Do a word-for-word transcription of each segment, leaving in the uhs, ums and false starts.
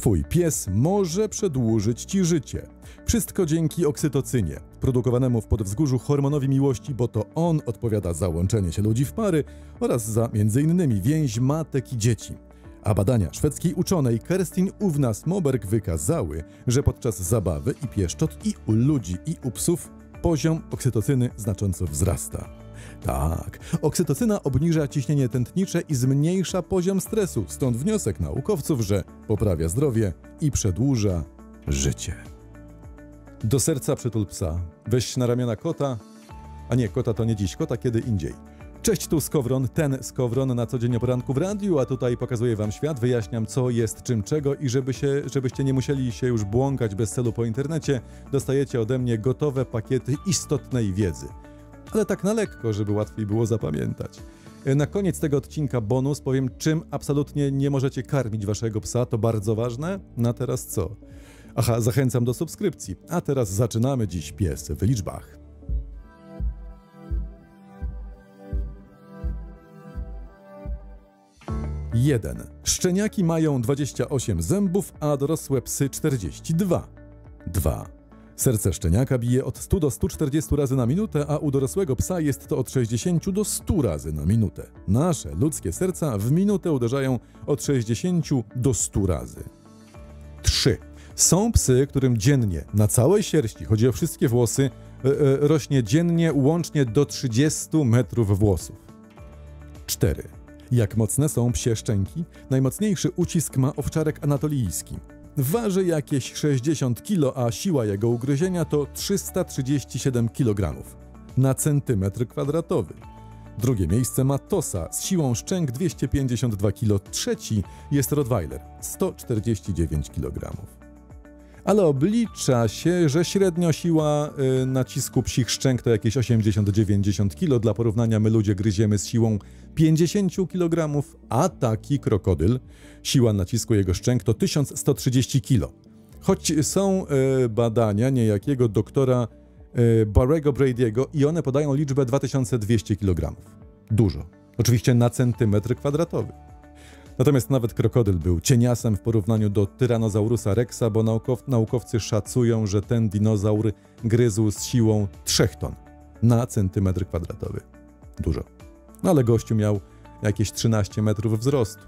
Twój pies może przedłużyć Ci życie. Wszystko dzięki oksytocynie, produkowanemu w podwzgórzu hormonowi miłości, bo to on odpowiada za łączenie się ludzi w pary oraz za między innymi więź matek i dzieci. A badania szwedzkiej uczonej Kerstin Uvnas-Moberg wykazały, że podczas zabawy i pieszczot i u ludzi i u psów poziom oksytocyny znacząco wzrasta. Tak, oksytocyna obniża ciśnienie tętnicze i zmniejsza poziom stresu, stąd wniosek naukowców, że poprawia zdrowie i przedłuża życie. Do serca przytul psa, weź na ramiona kota, a nie, kota to nie dziś, kota kiedy indziej. Cześć, tu Skowron, ten Skowron na co dzień o poranku w radiu, a tutaj pokazuję wam świat, wyjaśniam co jest czym czego i żeby się, żebyście nie musieli się już błąkać bez celu po internecie, dostajecie ode mnie gotowe pakiety istotnej wiedzy. Ale tak na lekko, żeby łatwiej było zapamiętać. Na koniec tego odcinka bonus powiem, czym absolutnie nie możecie karmić waszego psa, to bardzo ważne. Na teraz co? Aha, zachęcam do subskrypcji. A teraz zaczynamy dziś Pies w liczbach. jeden. Szczeniaki mają dwadzieścia osiem zębów, a dorosłe psy czterdzieści dwa. dwa. Serce szczeniaka bije od stu do stu czterdziestu razy na minutę, a u dorosłego psa jest to od sześćdziesięciu do stu razy na minutę. Nasze ludzkie serca w minutę uderzają od sześćdziesięciu do stu razy. trzy. Są psy, którym dziennie na całej sierści, chodzi o wszystkie włosy, yy, rośnie dziennie łącznie do trzydziestu metrów włosów. cztery. Jak mocne są psie szczęki? Najmocniejszy ucisk ma owczarek anatolijski. Waży jakieś sześćdziesiąt kilo, a siła jego ugryzienia to trzysta trzydzieści siedem kilogramów na centymetr kwadratowy. Drugie miejsce ma Tosa z siłą szczęk dwieście pięćdziesiąt dwa kilo. Trzeci jest Rottweiler, sto czterdzieści dziewięć kilogramów. Ale oblicza się, że średnio siła y, nacisku psich szczęk to jakieś osiemdziesiąt do dziewięćdziesięciu kilo. Dla porównania my ludzie gryziemy z siłą pięćdziesiąt kilogramów, a taki krokodyl, siła nacisku jego szczęk to tysiąc sto trzydzieści kilo. Choć są y, badania niejakiego doktora y, Barry'ego Brady'ego i one podają liczbę dwa tysiące dwieście kilogramów. Dużo. Oczywiście na centymetr kwadratowy. Natomiast nawet krokodyl był cieniasem w porównaniu do Tyrannosaurusa rexa, bo naukow naukowcy szacują, że ten dinozaur gryzł z siłą trzech ton na centymetr kwadratowy. Dużo. No ale gościu miał jakieś trzynaście metrów wzrostu.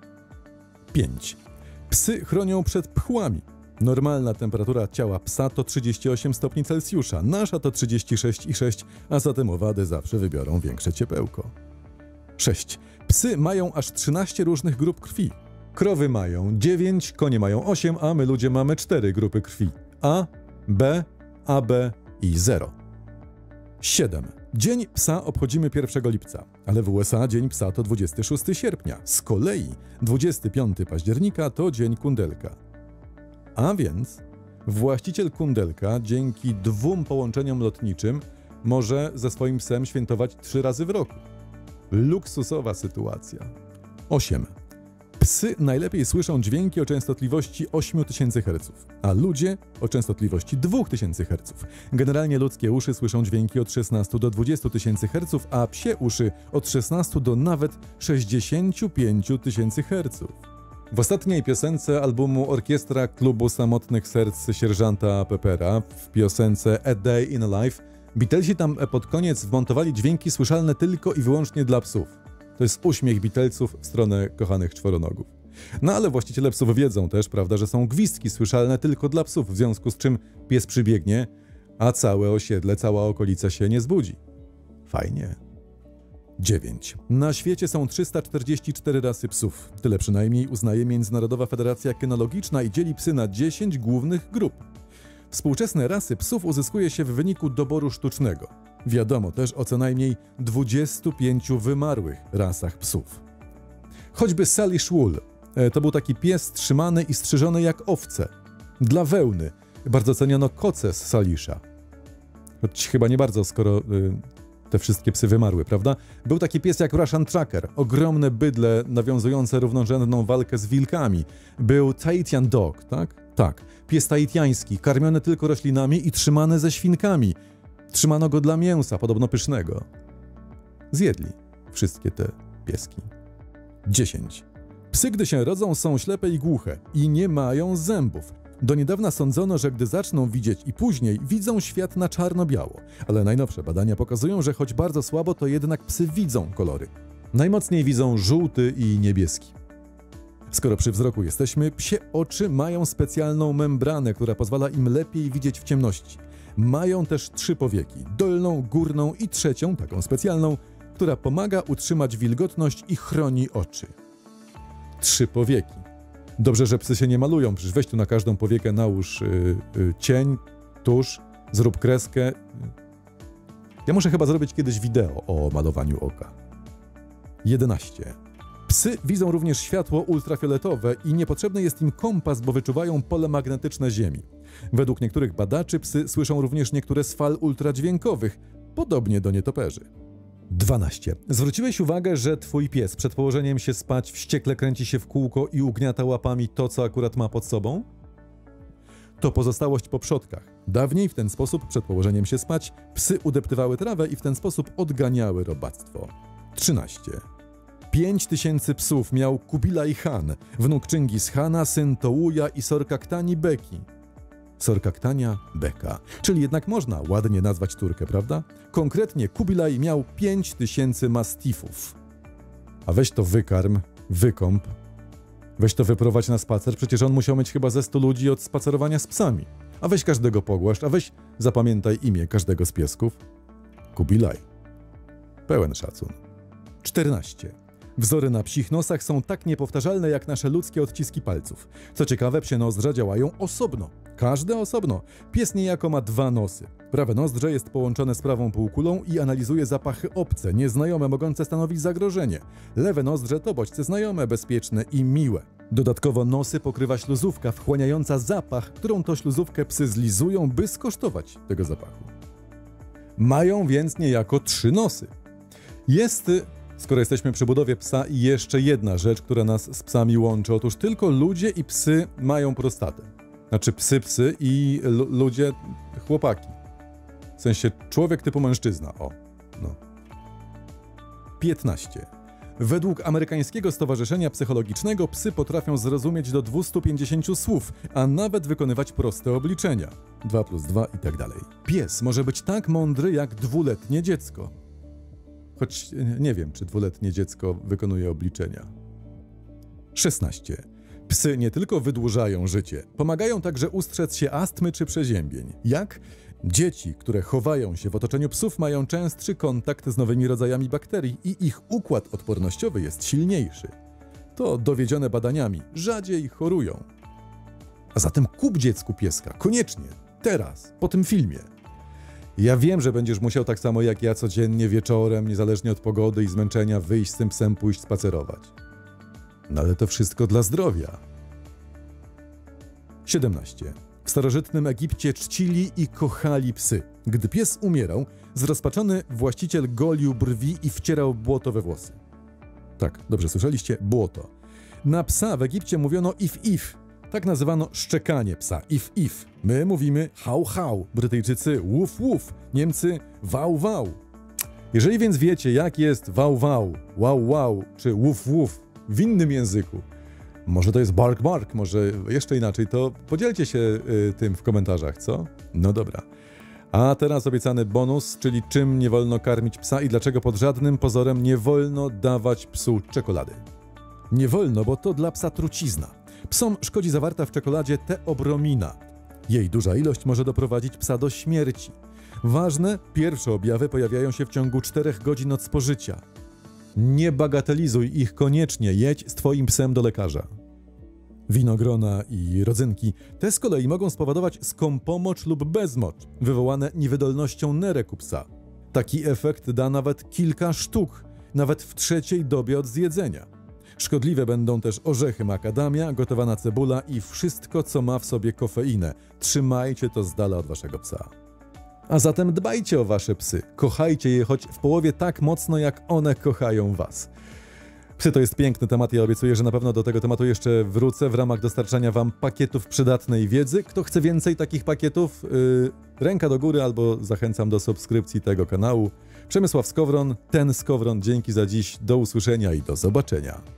pięć. Psy chronią przed pchłami. Normalna temperatura ciała psa to trzydzieści osiem stopni Celsjusza, nasza to trzydzieści sześć i sześć, a zatem owady zawsze wybiorą większe ciepełko. sześć. Psy mają aż trzynaście różnych grup krwi. Krowy mają dziewięć, konie mają osiem, a my ludzie mamy cztery grupy krwi. A, B, A B i zero. siedem. Dzień psa obchodzimy pierwszego lipca, ale w U S A Dzień Psa to dwudziestego szóstego sierpnia. Z kolei dwudziestego piątego października to Dzień Kundelka. A więc właściciel kundelka dzięki dwóm połączeniom lotniczym może ze swoim psem świętować trzy razy w roku. Luksusowa sytuacja. osiem. Psy najlepiej słyszą dźwięki o częstotliwości osiem tysięcy herców, a ludzie o częstotliwości dwa tysiące herców. Generalnie ludzkie uszy słyszą dźwięki od szesnastu do dwudziestu tysięcy herców, a psie uszy od szesnastu do nawet sześćdziesięciu pięciu tysięcy herców. W ostatniej piosence albumu Orkiestra Klubu Samotnych Serc sierżanta Peppera, w piosence A Day in a Life, Beatlesi tam pod koniec wmontowali dźwięki słyszalne tylko i wyłącznie dla psów. To jest uśmiech Beatlesów w stronę kochanych czworonogów. No ale właściciele psów wiedzą też, prawda, że są gwizdki słyszalne tylko dla psów, w związku z czym pies przybiegnie, a całe osiedle, cała okolica się nie zbudzi. Fajnie. dziewięć. Na świecie są trzysta czterdzieści cztery rasy psów. Tyle przynajmniej uznaje Międzynarodowa Federacja Kynologiczna i dzieli psy na dziesięć głównych grup. Współczesne rasy psów uzyskuje się w wyniku doboru sztucznego. Wiadomo też o co najmniej dwudziestu pięciu wymarłych rasach psów. Choćby Salish Wool. To był taki pies trzymany i strzyżony jak owce. Dla wełny. Bardzo ceniono koce z Salisha. Choć chyba nie bardzo, skoro y, te wszystkie psy wymarły, prawda? Był taki pies jak Russian Tracker. Ogromne bydle nawiązujące równorzędną walkę z wilkami. Był Tahitian Dog, tak? Tak. Pies taitiański, karmiony tylko roślinami i trzymany ze świnkami. Trzymano go dla mięsa, podobno pysznego. Zjedli wszystkie te pieski. dziesięć. Psy, gdy się rodzą, są ślepe i głuche i nie mają zębów. Do niedawna sądzono, że gdy zaczną widzieć i później, widzą świat na czarno-biało. Ale najnowsze badania pokazują, że choć bardzo słabo, to jednak psy widzą kolory. Najmocniej widzą żółty i niebieski. Skoro przy wzroku jesteśmy, psie oczy mają specjalną membranę, która pozwala im lepiej widzieć w ciemności. Mają też trzy powieki, dolną, górną i trzecią, taką specjalną, która pomaga utrzymać wilgotność i chroni oczy. Trzy powieki. Dobrze, że psy się nie malują, przecież weź tu na każdą powiekę nałóż yy, yy, cień, tusz, zrób kreskę. Ja muszę chyba zrobić kiedyś wideo o malowaniu oka. jedenaście. Psy widzą również światło ultrafioletowe i niepotrzebny jest im kompas, bo wyczuwają pole magnetyczne Ziemi. Według niektórych badaczy psy słyszą również niektóre z fal ultradźwiękowych, podobnie do nietoperzy. dwanaście. Zwróciłeś uwagę, że twój pies przed położeniem się spać wściekle kręci się w kółko i ugniata łapami to, co akurat ma pod sobą? To pozostałość po przodkach. Dawniej w ten sposób przed położeniem się spać psy udeptywały trawę i w ten sposób odganiały robactwo. trzynaście. Pięć tysięcy psów miał Kubilaj Khan, wnuk Chingis Khana, syn Tołuja i Sorkaktani Beki. Sorkaktania Beka, czyli jednak można ładnie nazwać Turkę, prawda? Konkretnie Kubilaj miał pięć tysięcy mastifów. A weź to wykarm, wykąp, weź to wyprowadź na spacer, przecież on musiał mieć chyba ze stu ludzi od spacerowania z psami. A weź każdego pogłaszcz, a weź zapamiętaj imię każdego z piesków. Kubilaj. Pełen szacun. czternaście. Wzory na psich nosach są tak niepowtarzalne jak nasze ludzkie odciski palców. Co ciekawe, psie nozdrza działają osobno. Każde osobno. Pies niejako ma dwa nosy. Prawe nozdrze jest połączone z prawą półkulą i analizuje zapachy obce, nieznajome, mogące stanowić zagrożenie. Lewe nozdrze to bodźce znajome, bezpieczne i miłe. Dodatkowo nosy pokrywa śluzówka wchłaniająca zapach, którą to śluzówkę psy zlizują, by skosztować tego zapachu. Mają więc niejako trzy nosy. Jest... Skoro jesteśmy przy budowie psa, jeszcze jedna rzecz, która nas z psami łączy. Otóż tylko ludzie i psy mają prostatę. Znaczy psy, psy i ludzie, chłopaki. W sensie człowiek typu mężczyzna. O, no. piętnaście. Według amerykańskiego stowarzyszenia psychologicznego psy potrafią zrozumieć do dwustu pięćdziesięciu słów, a nawet wykonywać proste obliczenia. dwa plus dwa i tak dalej. Pies może być tak mądry jak dwuletnie dziecko. Choć nie wiem, czy dwuletnie dziecko wykonuje obliczenia. szesnaście. Psy nie tylko wydłużają życie, pomagają także ustrzec się astmy czy przeziębień. Jak? Dzieci, które chowają się w otoczeniu psów, mają częstszy kontakt z nowymi rodzajami bakterii i ich układ odpornościowy jest silniejszy. To dowiedzione badaniami, rzadziej chorują. A zatem kup dziecku pieska, koniecznie, teraz, po tym filmie. Ja wiem, że będziesz musiał tak samo jak ja codziennie wieczorem, niezależnie od pogody i zmęczenia, wyjść z tym psem, pójść spacerować. No ale to wszystko dla zdrowia. siedemnaście. W starożytnym Egipcie czcili i kochali psy. Gdy pies umierał, zrozpaczony właściciel golił brwi i wcierał błoto we włosy. Tak, dobrze słyszeliście? Błoto. Na psa w Egipcie mówiono if-if. Tak nazywano szczekanie psa, if-if. My mówimy hał-hał, Brytyjczycy wuf-wuf, Niemcy wał-wał. Jeżeli więc wiecie, jak jest wał-wał, wow-wow czy wuf-wuf w innym języku, może to jest bark-bark, może jeszcze inaczej, to podzielcie się y, tym w komentarzach, co? No dobra. A teraz obiecany bonus, czyli czym nie wolno karmić psa i dlaczego pod żadnym pozorem nie wolno dawać psu czekolady. Nie wolno, bo to dla psa trucizna. Psom szkodzi zawarta w czekoladzie teobromina. Jej duża ilość może doprowadzić psa do śmierci. Ważne, pierwsze objawy pojawiają się w ciągu czterech godzin od spożycia. Nie bagatelizuj ich koniecznie, jedź z twoim psem do lekarza. Winogrona i rodzynki, te z kolei mogą spowodować skąpomocz lub bezmocz, wywołane niewydolnością nerek u psa. Taki efekt da nawet kilka sztuk, nawet w trzeciej dobie od zjedzenia. Szkodliwe będą też orzechy makadamia, gotowana cebula i wszystko, co ma w sobie kofeinę. Trzymajcie to z dala od waszego psa. A zatem dbajcie o wasze psy. Kochajcie je choć w połowie tak mocno, jak one kochają was. Psy to jest piękny temat, ja obiecuję, że na pewno do tego tematu jeszcze wrócę w ramach dostarczania wam pakietów przydatnej wiedzy. Kto chce więcej takich pakietów, yy, ręka do góry albo zachęcam do subskrypcji tego kanału. Przemysław Skowron, ten Skowron, dzięki za dziś, do usłyszenia i do zobaczenia.